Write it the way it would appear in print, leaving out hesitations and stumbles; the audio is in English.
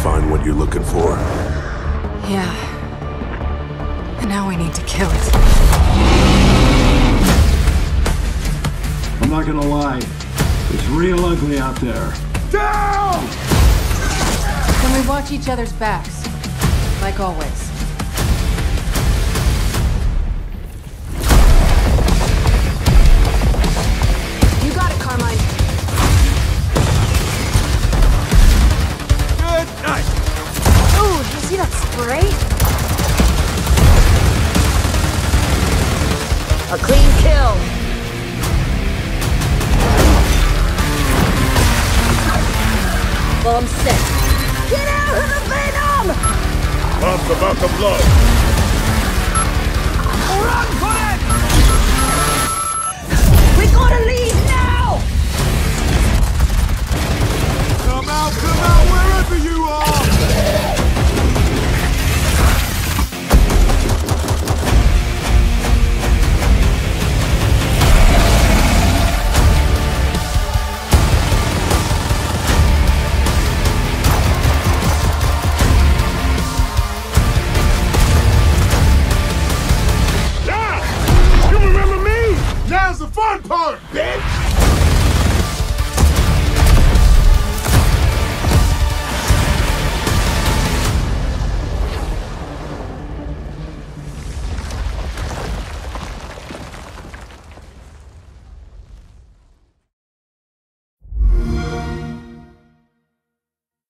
find what you're looking for? Yeah. And now we need to kill it. I'm not gonna lie. It's real ugly out there. Down! Can we watch each other's backs? Like always. You got it, Carmine. Good night. Ooh, you see that spray? A clean kill. Bomb set. Get out of the Venom! Bomb's about to blow. Run for it! We gotta leave now! Come out, wherever you are! Now's the fun part!